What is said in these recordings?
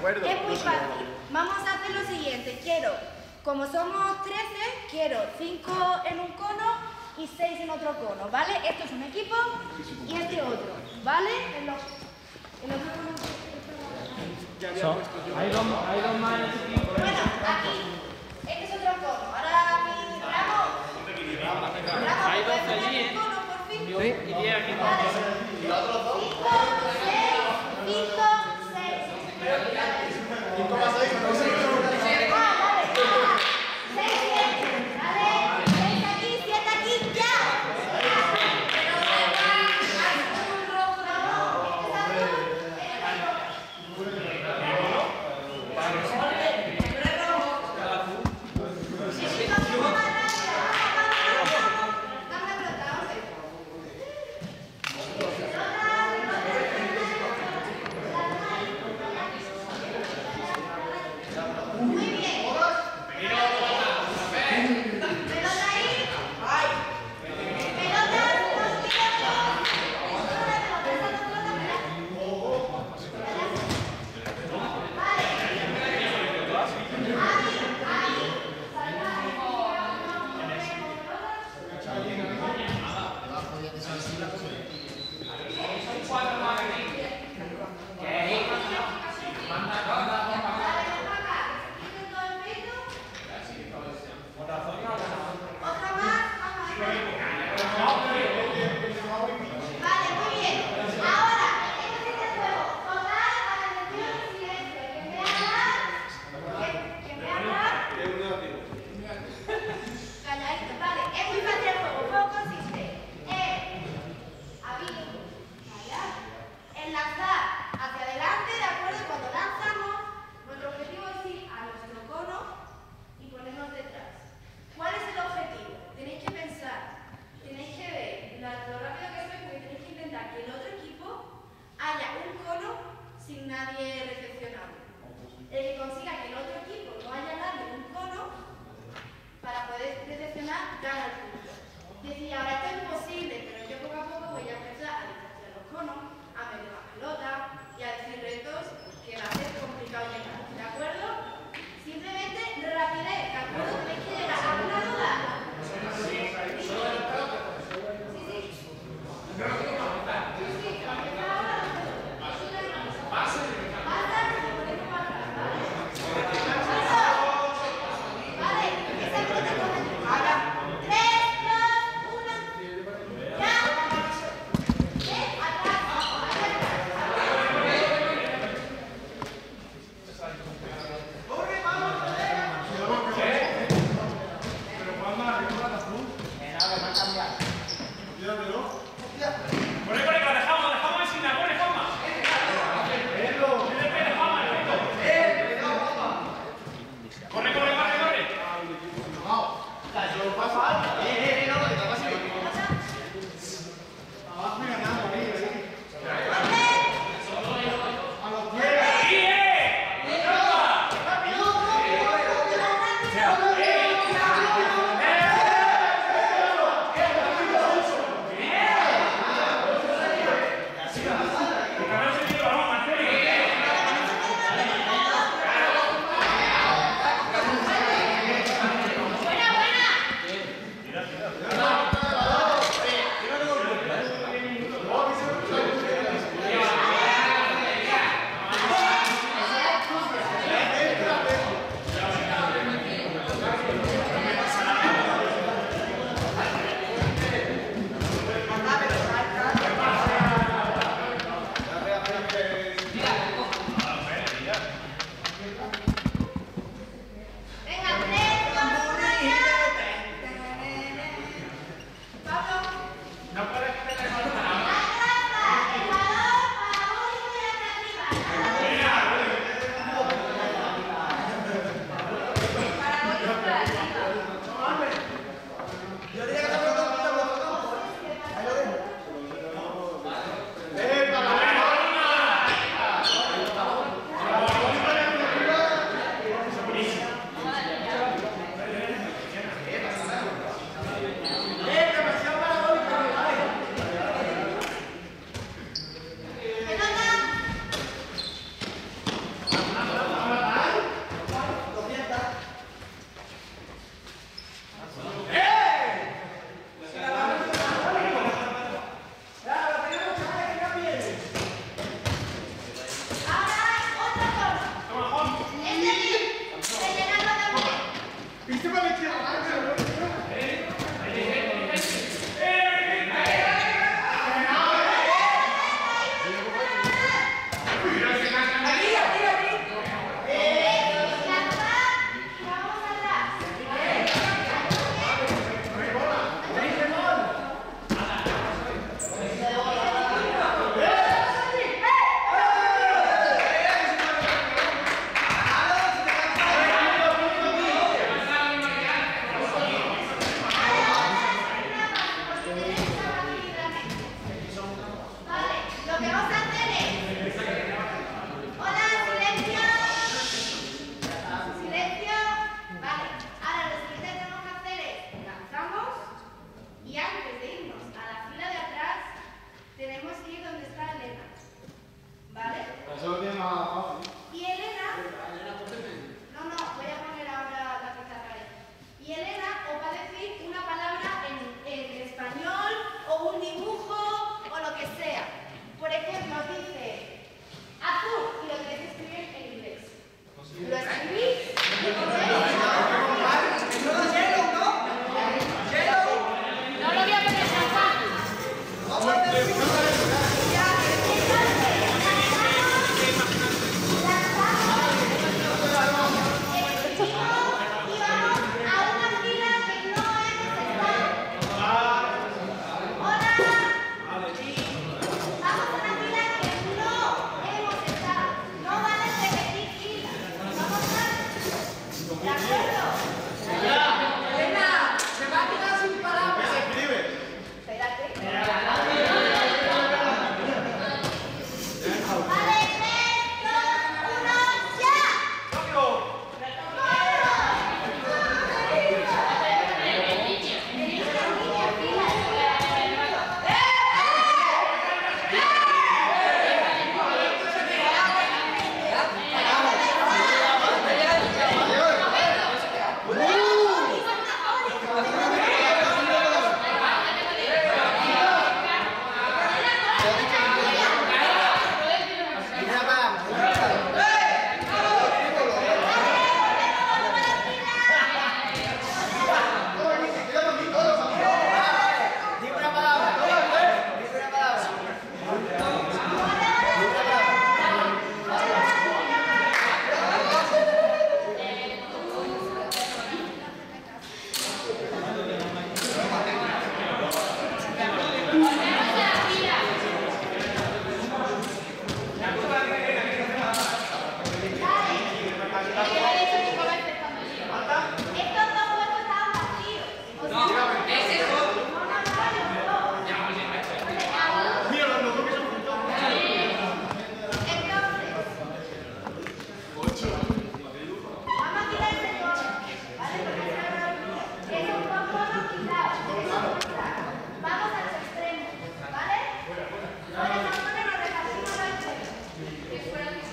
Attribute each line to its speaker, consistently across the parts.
Speaker 1: acuerdo.
Speaker 2: Es muy fácil. Vamos a hacer lo siguiente. Como somos 13, quiero 5 en un cono y 6 en otro cono, ¿vale? Esto es un equipo y este otro, ¿vale?
Speaker 3: Hay dos más en ese equipo.
Speaker 2: Bueno, aquí. Este es otro cono. Ahora Ramón.
Speaker 3: Hay 12 allí, ¿eh?
Speaker 2: Cono, por fin.
Speaker 3: Sí, y 10 aquí.
Speaker 2: Vale. 5, 6, 5, 6.
Speaker 1: 5 más 6, no sé.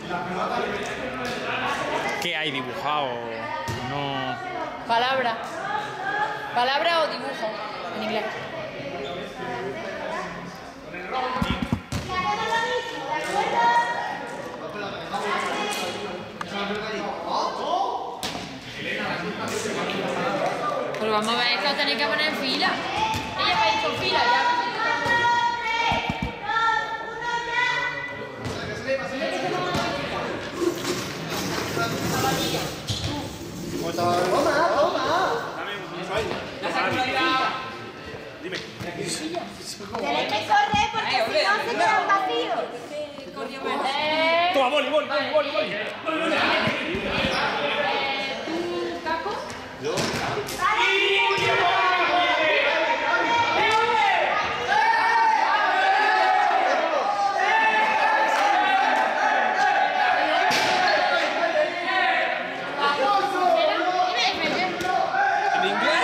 Speaker 4: ¿Qué hay dibujado? No.
Speaker 5: Palabra. Palabra o dibujo, en inglés. Pero vamos a ver, esto tenéis que poner en fila. Ella me ha dicho fila, ya.
Speaker 1: Dime.
Speaker 2: Tenéis que correr porque si no se quedan vacíos.
Speaker 4: Toma, boli.
Speaker 5: ¿Tu caco?
Speaker 4: ¿En inglés?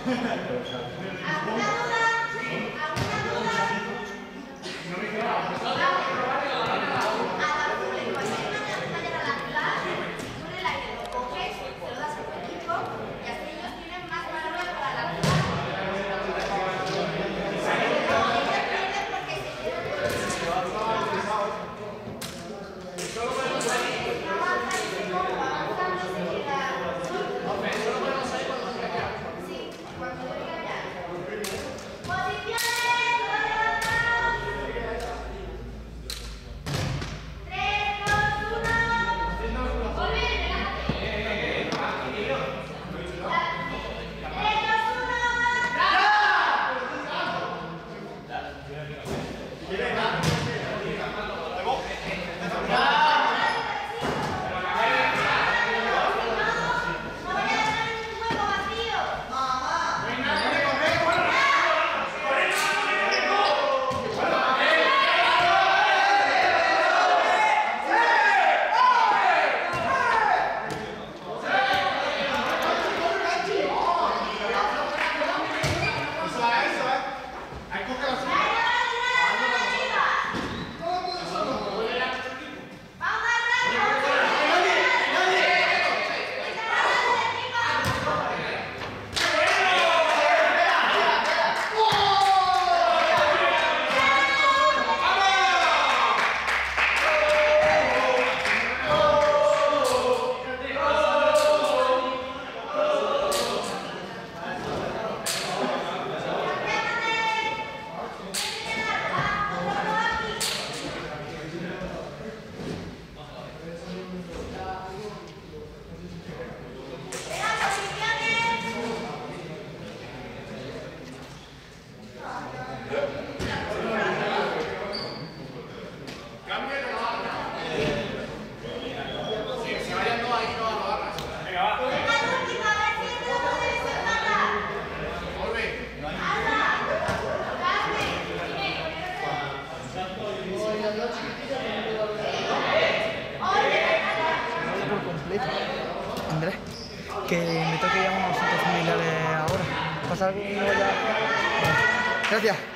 Speaker 2: ¿Alguna duda? ¿Alguna duda?
Speaker 6: Andrés, que me toca ir a unos asuntos familiares ahora. ¿Pasa algo? Gracias.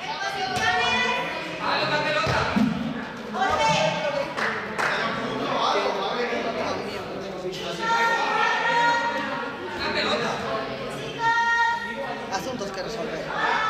Speaker 6: Asuntos que resolver.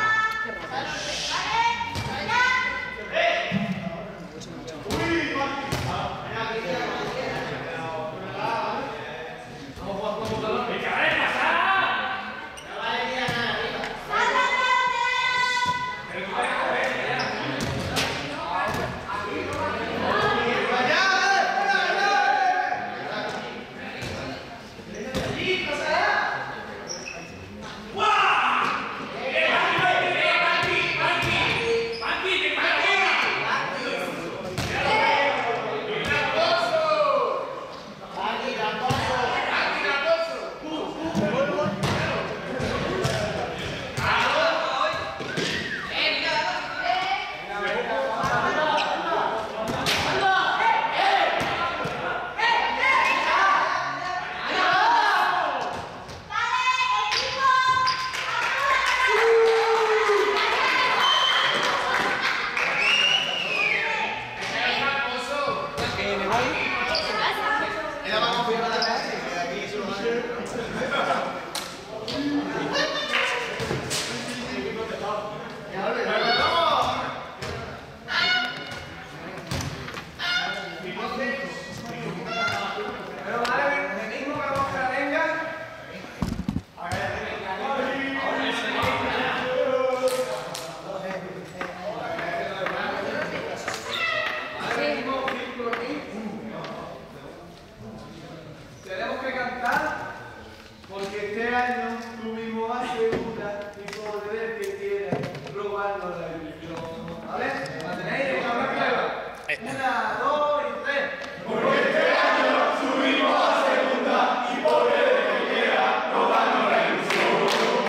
Speaker 1: Tenemos que cantar porque este año tú mismo aseguras y poder que quieras robarnos la ilusión. ¿Vale? ¿La tenéis? ¿Una prueba? 1, 2 y 3. Porque este año subimos a segunda y poder que quiera robarnos la ilusión.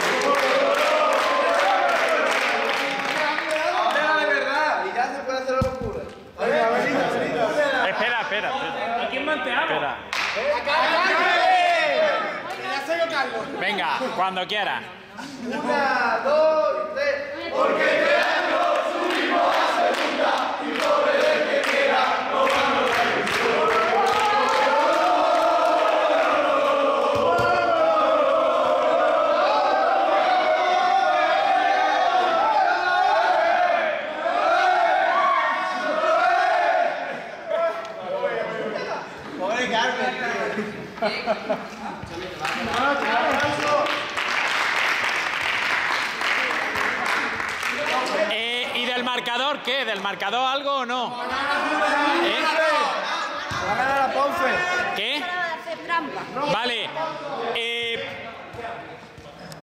Speaker 1: Ahora de verdad, y ya se puede hacer la locura.
Speaker 4: Espera.
Speaker 3: ¿A quién manteamos?
Speaker 4: Espera. Venga, cuando quieras.
Speaker 1: 1, 2 y 3. Porque este año subimos a segunda y pobre del que quiera robarnos la ilusión. Pobre Carmen,
Speaker 4: ¿Y del marcador qué? ¿Del marcador algo o no?
Speaker 1: Va a ganar la Ponce.
Speaker 4: ¿Qué?
Speaker 2: Para hacer trampa.
Speaker 4: Vale.